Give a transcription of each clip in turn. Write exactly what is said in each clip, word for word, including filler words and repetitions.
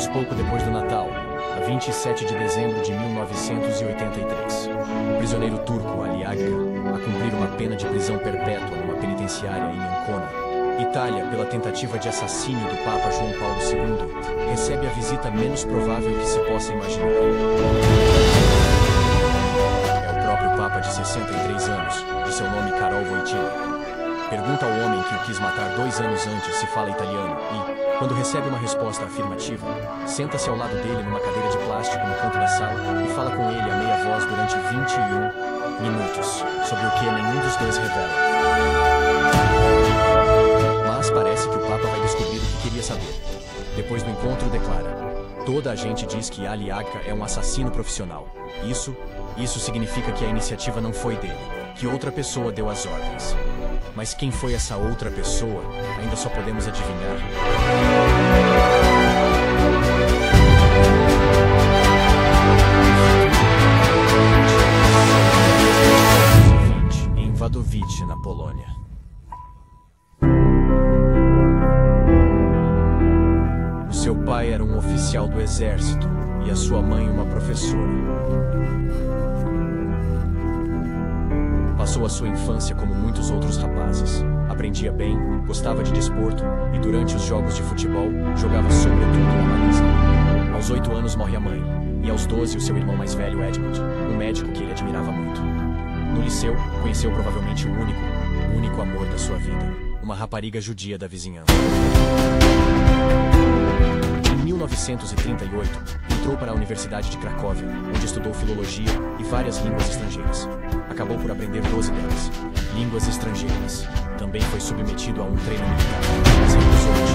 apenas pouco depois do Natal, a vinte e sete de dezembro de mil novecentos e oitenta e três. O prisioneiro turco Ali Agca, a cumprir uma pena de prisão perpétua numa penitenciária em Ancona, Itália, pela tentativa de assassínio do Papa João Paulo segundo, recebe a visita menos provável que se possa imaginar. É o próprio Papa de sessenta e três anos, de seu nome Karol Wojtyła. Pergunta ao homem que o quis matar dois anos antes se fala italiano e, quando recebe uma resposta afirmativa, senta-se ao lado dele numa cadeira de plástico no canto da sala e fala com ele a meia voz durante vinte e um minutos, sobre o que nenhum dos dois revela. Mas parece que o Papa vai descobrir o que queria saber. Depois do encontro, declara: toda a gente diz que Ali Agca é um assassino profissional. Isso, isso significa que a iniciativa não foi dele, que outra pessoa deu as ordens. Mas quem foi essa outra pessoa, ainda só podemos adivinhar. Em Wadowice, na Polônia. O seu pai era um oficial do exército e a sua mãe uma professora. Passou a sua infância como muitos outros rapazes. Aprendia bem, gostava de desporto e durante os jogos de futebol, jogava sobretudo na baliza. Aos oito anos morre a mãe, e aos doze o seu irmão mais velho Edmund, um médico que ele admirava muito. No liceu, conheceu provavelmente o único, o único amor da sua vida, uma rapariga judia da vizinhança. Em mil novecentos e trinta e oito, entrou para a Universidade de Cracóvia, onde estudou filologia e várias línguas estrangeiras. Acabou por aprender doze delas. Línguas estrangeiras. Também foi submetido a um treino militar, mas recusou o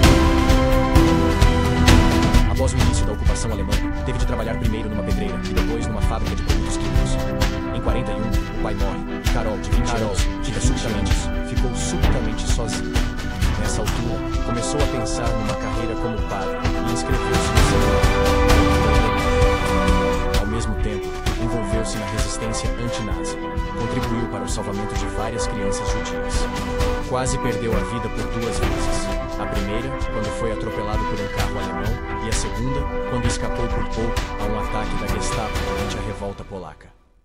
tiro. Após o início da ocupação alemã, teve de trabalhar primeiro numa pedreira e depois numa fábrica de produtos químicos. Em quarenta e um, o pai morre e Karol, de vinte anos, fica subitamente, ficou subitamente sozinho. Nessa altura, começou a pensar numa carreira como padre e inscreveu-se no seminário. Ao mesmo tempo, envolveu-se na resistência anti-nazi. Contribuiu para o salvamento de várias crianças judias. Quase perdeu a vida por duas vezes. A primeira, quando foi atropelado por um carro alemão, e a segunda, quando escapou por pouco a um ataque da Gestapo durante a revolta polaca.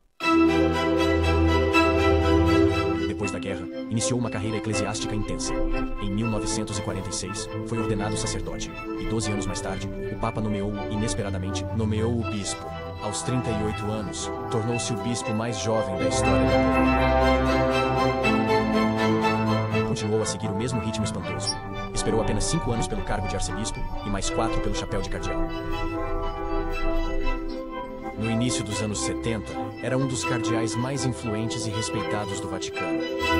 Depois da guerra, iniciou uma carreira eclesiástica intensa. Em mil novecentos e quarenta e seis, foi ordenado sacerdote, e doze anos mais tarde, o Papa nomeou-o, inesperadamente, nomeou-o bispo. Aos trinta e oito anos, tornou-se o bispo mais jovem da história da Polônia. Continuou a seguir o mesmo ritmo espantoso. Esperou apenas cinco anos pelo cargo de arcebispo e mais quatro pelo chapéu de cardeal. No início dos anos setenta, era um dos cardeais mais influentes e respeitados do Vaticano.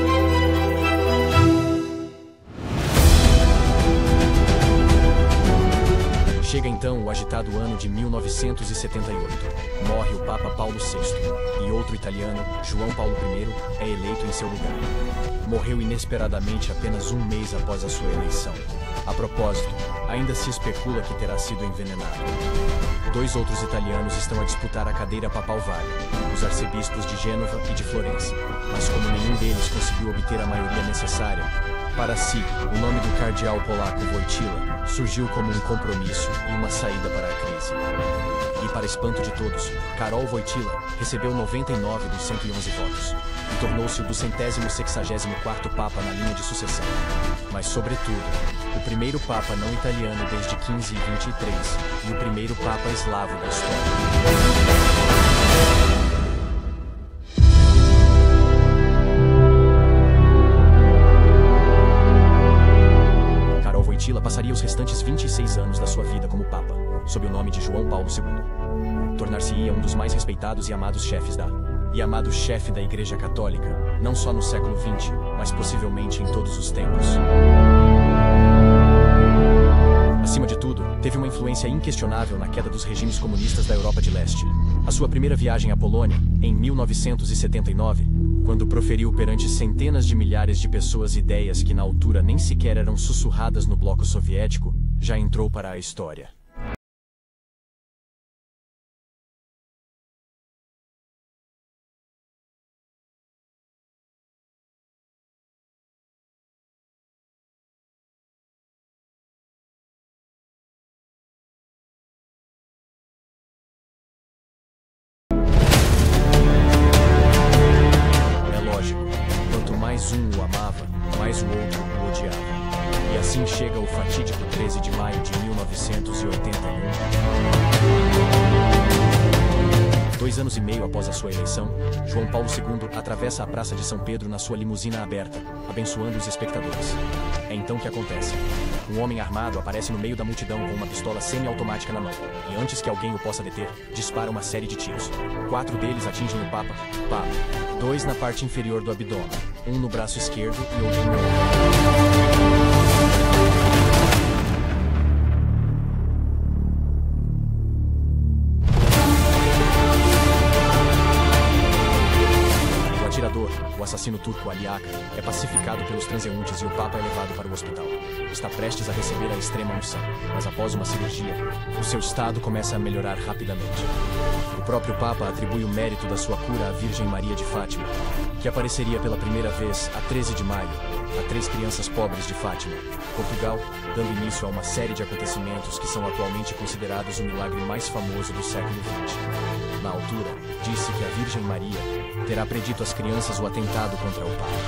Chega então o agitado ano de mil novecentos e setenta e oito. Morre o Papa Paulo sexto, e outro italiano, João Paulo primeiro, é eleito em seu lugar. Morreu inesperadamente apenas um mês após a sua eleição. A propósito, ainda se especula que terá sido envenenado. Dois outros italianos estão a disputar a cadeira papal vaga, os arcebispos de Gênova e de Florença, mas como nenhum deles conseguiu obter a maioria necessária, para si, o nome do cardeal polaco Wojtyła surgiu como um compromisso e uma saída para a crise. E para espanto de todos, Karol Wojtyła recebeu noventa e nove dos cento e onze votos e tornou-se o do centésimo sexagésimo quarto Papa na linha de sucessão. Mas, sobretudo, o primeiro Papa não italiano desde quinze e vinte e três e o primeiro Papa eslavo da história. Passaria os restantes vinte e seis anos da sua vida como Papa, sob o nome de João Paulo segundo. Tornar-se-ia um dos mais respeitados e amados chefes da... e amado chefe da Igreja Católica, não só no século vinte, mas possivelmente em todos os tempos. Acima de tudo, teve uma influência inquestionável na queda dos regimes comunistas da Europa de Leste. A sua primeira viagem à Polônia, em mil novecentos e setenta e nove, quando proferiu perante centenas de milhares de pessoas ideias que na altura nem sequer eram sussurradas no bloco soviético, já entrou para a história. amava, mas o outro o odiava. E assim chega o fatídico treze de maio de mil novecentos e oitenta e um. Dois anos e meio após a sua eleição, João Paulo segundo atravessa a Praça de São Pedro na sua limusina aberta, abençoando os espectadores. É então que acontece. Um homem armado aparece no meio da multidão com uma pistola semiautomática na mão, e antes que alguém o possa deter, dispara uma série de tiros. Quatro deles atingem o Papa, Papa. Dois na parte inferior do abdômen, um no braço esquerdo e outro no ombro. O assassino turco Ali Akar é pacificado pelos transeuntes e o Papa é levado para o hospital. Está prestes a receber a extrema unção, mas após uma cirurgia, o seu estado começa a melhorar rapidamente. O próprio Papa atribui o mérito da sua cura à Virgem Maria de Fátima, que apareceria pela primeira vez a treze de maio, a três crianças pobres de Fátima, Portugal, dando início a uma série de acontecimentos que são atualmente considerados o milagre mais famoso do século vinte. Na altura, disse que a Virgem Maria terá predito às crianças o atentado contra o Papa.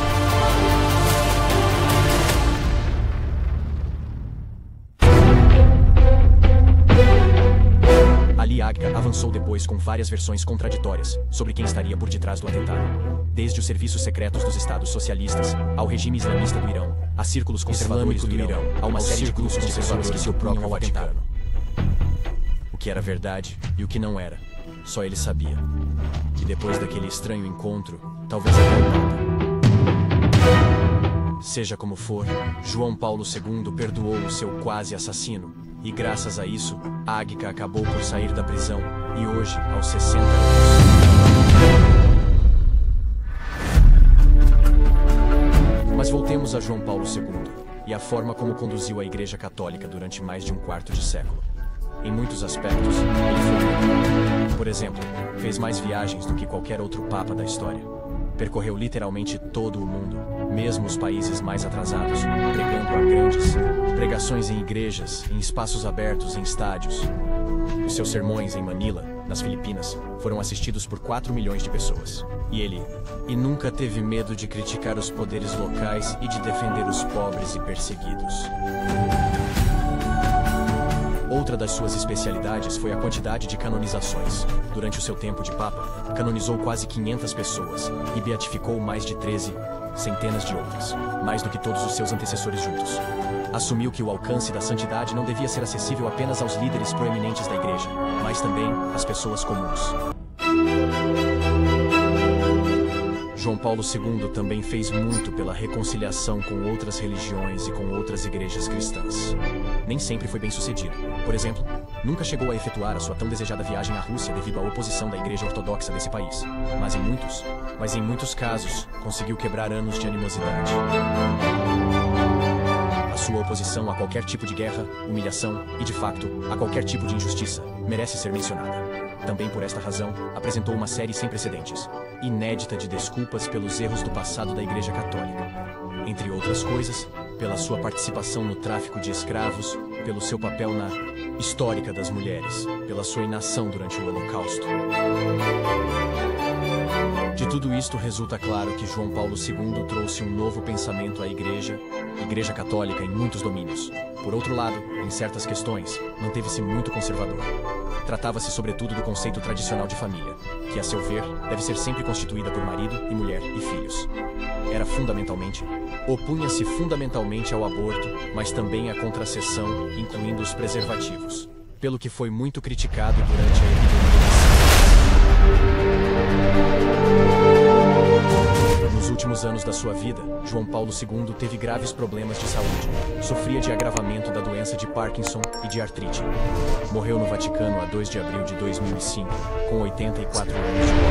Ali Akar avançou depois com várias versões contraditórias sobre quem estaria por detrás do atentado. Desde os serviços secretos dos estados socialistas, ao regime islamista do Irão, a círculos conservadores do Irão, a uma série de grupos conservadores que se opunham ao atentado. O que era verdade e o que não era, só ele sabia. E depois daquele estranho encontro, talvez até o Papa. Seja como for, João Paulo segundo perdoou o seu quase assassino, e graças a isso, Akar acabou por sair da prisão, e hoje, aos sessenta anos... Mas voltemos a João Paulo segundo, e a forma como conduziu a Igreja Católica durante mais de um quarto de século. Em muitos aspectos, ele foi melhor. Por exemplo, fez mais viagens do que qualquer outro papa da história. Percorreu literalmente todo o mundo, mesmo os países mais atrasados, pregando a grandes pregações em igrejas, em espaços abertos, em estádios. Os seus sermões em Manila, nas Filipinas, foram assistidos por quatro milhões de pessoas. E ele, e nunca teve medo de criticar os poderes locais e de defender os pobres e perseguidos. Outra das suas especialidades foi a quantidade de canonizações. Durante o seu tempo de Papa, canonizou quase quinhentas pessoas e beatificou mais de treze centenas de outras, mais do que todos os seus antecessores juntos. Assumiu que o alcance da santidade não devia ser acessível apenas aos líderes proeminentes da Igreja, mas também às pessoas comuns. João Paulo segundo também fez muito pela reconciliação com outras religiões e com outras igrejas cristãs. Nem sempre foi bem sucedido. Por exemplo, nunca chegou a efetuar a sua tão desejada viagem à Rússia devido à oposição da Igreja Ortodoxa desse país. Mas em muitos, mas em muitos casos, conseguiu quebrar anos de animosidade. A sua oposição a qualquer tipo de guerra, humilhação e, de facto, a qualquer tipo de injustiça merece ser mencionada. Também por esta razão, apresentou uma série sem precedentes, inédita de desculpas pelos erros do passado da Igreja Católica. Entre outras coisas, pela sua participação no tráfico de escravos, pelo seu papel na histórica das mulheres, pela sua inação durante o Holocausto. De tudo isto resulta claro que João Paulo segundo trouxe um novo pensamento à Igreja, Igreja Católica em muitos domínios. Por outro lado, em certas questões, manteve-se muito conservador. Tratava-se sobretudo do conceito tradicional de família, que, a seu ver, deve ser sempre constituída por marido e mulher e filhos. Era fundamentalmente, opunha-se fundamentalmente ao aborto, mas também à contracepção, incluindo os preservativos, pelo que foi muito criticado durante a epidemia. Nos últimos anos da sua vida, João Paulo segundo teve graves problemas de saúde. Sofria de agravamento da doença de Parkinson e de artrite. Morreu no Vaticano a dois de abril de dois mil e cinco, com oitenta e quatro anos de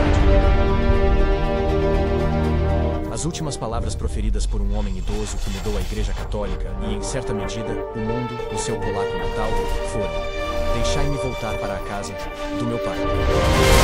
idade. As últimas palavras proferidas por um homem idoso que mudou a Igreja Católica e, em certa medida, o mundo, no seu polaco natal, foram: deixai-me voltar para a casa do meu pai.